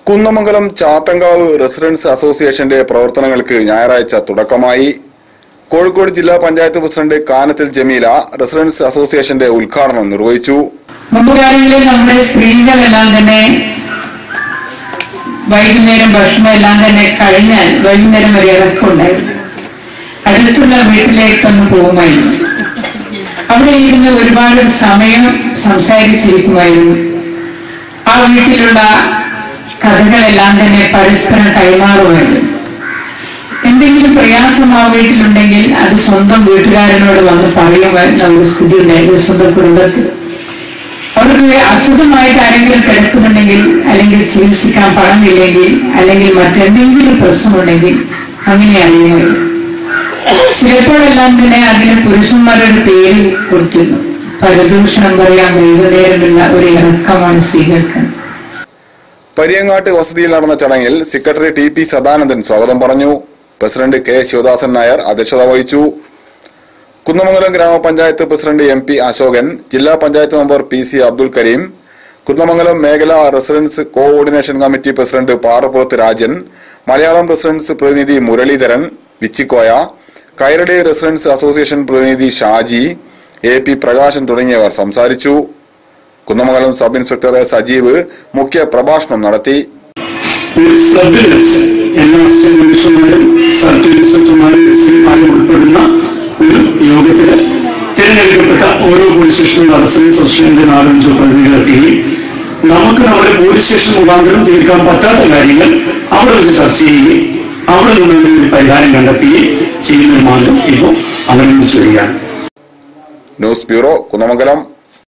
Kunnamangalam ചാത്തങ്കാവ് residence അസോസിയേഷന്റെ പ്രവർത്തനങ്ങൾക്ക് ഞായറാഴ്ച തുടക്കമായി. കോഴിക്കോട് ജില്ലാ പഞ്ചായത്ത് പ്രസിഡന്റ് കാനത്തിൽ ജമീല റെസിഡൻസ് അസോസിയേഷന്റെ ഉദ്ഘാടനം നിർവഹിച്ചു. മുമ്പുകാലങ്ങളിൽ നമ്മുടെ സ്ത്രീകളെല്ലാം തന്നെ വൈകുന്നേരം ഭക്ഷണം എല്ലാം തന്നെ കഴിഞ്ഞാൽ വൈകുന്നേരം വരെ ഇറക്കമുണ്ടായിരുന്നു. അടുത്തുള്ള വീട്ടിലേക്ക് തന്നെ പോകുമായിരുന്നു. അവിടെ ഇരുന്ന് ഒരുപാട് സമയം സംസാരിച്ചിരിക്കുമായിരുന്നു. ആ വീട്ടിലുള്ള കഥകളെല്ലാം തന്നെ പരസ്പരം കൈമാറുമായിരുന്നു. എന്തെങ്കിലും പ്രയാസം ആ വീട്ടിലുണ്ടെങ്കിൽ അത് സ്വന്തം വീട്ടുകാരനോട് വന്ന് പറയുമായിരുന്ന ഒരു സ്ഥിതി ഉണ്ടായിരുന്നു. സ്വന്തം കുടുംബത്തിൽ അവർക്ക് അസുഖമായിട്ട് ആരെങ്കിലും കിടക്കുന്നുണ്ടെങ്കിൽ, അല്ലെങ്കിൽ ചികിത്സിക്കാൻ പണമില്ലെങ്കിൽ, അല്ലെങ്കിൽ മറ്റെന്തെങ്കിലും പ്രശ്നമുണ്ടെങ്കിൽ അങ്ങനെ അറിയുമായിരുന്നു. ചിലപ്പോഴെല്ലാം തന്നെ അതിന് പുരുഷന്മാരുടെ പേര് കൊടുത്തിരുന്നു. പരദൂഷണം പറയാൻ വൈകുന്നേരമുള്ള ഒരു ഇറക്കമാണ് സ്ത്രീകൾക്ക്. പരിയങ്ങാട്ട് വസതിയിൽ നടന്ന ചടങ്ങിൽ സെക്രട്ടറി ടി.പി. സദാനന്ദൻ സ്വാഗതം പറഞ്ഞു. President K. ശിവദാസൻ നായർ അധ്യക്ഷത വഹിച്ചു. കുന്നമംഗലം ഗ്രാമപഞ്ചായത്ത് പ്രസിഡന്റ് എം.പി. അശോകൻ, ജില്ലാ പഞ്ചായത്ത് മെമ്പർ പി.സി. അബ്ദുൽ കരീം, കുന്നമംഗലം മേഖലാ റെസിഡൻസ് കോഓർഡിനേഷൻ കമ്മിറ്റി പ്രസിഡന്റ് പാറപ്പുറത്ത് രാജൻ, മലയാളം റെസിഡൻസ് പ്രതിനിധി മുരളീധരൻ വിച്ചിക്കോയ, കൈരളി റെസിഡൻസ് അസോസിയേഷൻ പ്രതിനിധി ഷാജി, എ.പി. പ്രകാശൻ തുടങ്ങിയവർ സംസാരിച്ചു. കുന്നമംഗലം സബ് ഇൻസ്പെക്ടർ സജീവ് മുഖ്യ പ്രഭാഷണം നടത്തി. ഉൾപ്പെടുന്ന ഒരു യോഗത്തിൽ തിരഞ്ഞെടുക്കപ്പെട്ട ഓരോ പോലീസ് സ്റ്റേഷനിലും റെസിഡൻസ് അസോസിയേഷന്റെ 4-5 പ്രതിനിധികളെത്തുകയും നമുക്ക് നമ്മുടെ പോലീസ് സ്റ്റേഷൻ മുഖാന്തരം തീർക്കാൻ പറ്റാത്ത കാര്യങ്ങൾ അവിടെ വെച്ച് ചർച്ച ചെയ്യുകയും അവിടെ നിന്ന് ഒരു പരിഹാരം കണ്ടെത്തുകയും ചെയ്യുന്ന മാർഗം ഇപ്പോൾ അവലംബിച്ചു വരികയാണ്. News bureau, Kunnamangalam.